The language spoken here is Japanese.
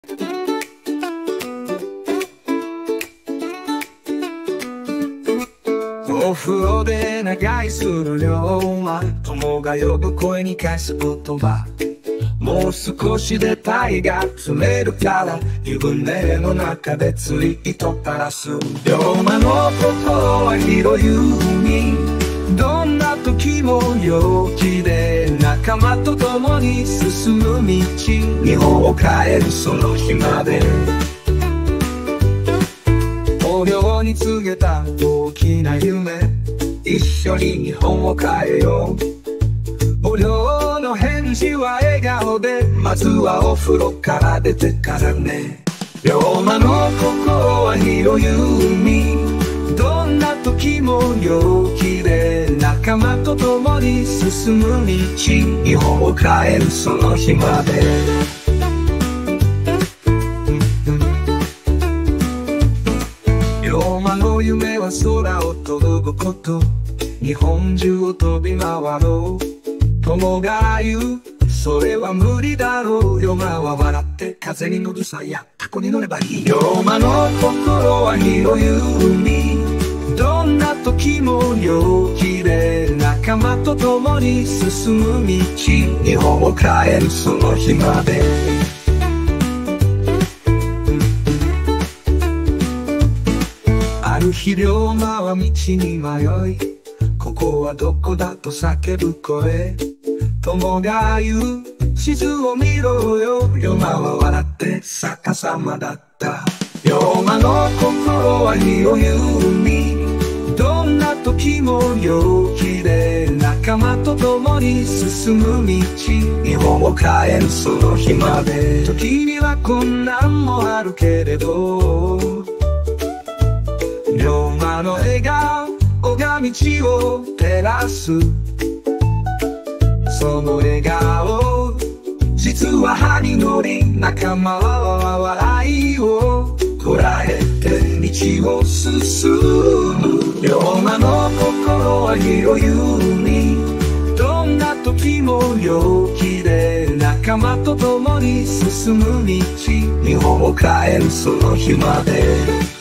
お風呂で長居する龍馬、友が呼ぶ声に返す言葉。もう少しで鯛が釣れるから湯船の中で釣り糸垂らす。龍馬の心は広い海、どんな時も陽気で仲間と共に進む道。日本を変えるその日まで、お寮に告げた大きな夢、一緒に日本を変えよう。お寮の返事は笑顔で、まずはお風呂から出てからね。龍馬の心は広い海、どんな時も陽気で仲間と共に進む道。日本を変えるその日まで。龍馬の夢は空を飛ぶこと、日本中を飛び回ろう。友が言う、それは無理だろう。龍馬は笑って風に乗るさやタコに乗ればいい。龍馬の心は広い海、どんな時も陽気で仲間と共に進む道。日本を変えるその日まで。ある日龍馬は道に迷い、ここはどこだと叫ぶ声。友が言う、地図を見ろよ。龍馬は笑って逆さまだった。龍馬の心は広い海、どんな時も陽気で仲間と共に進む道。日本を変えるその日まで。時には困難もあるけれど、龍馬の笑顔が道を照らす。その笑顔実は歯に乗り、仲間は笑いをこらえて道を進む。龍馬の心は広い海、どんな時も陽気で仲間と共に進む道。日本を変えるその日まで。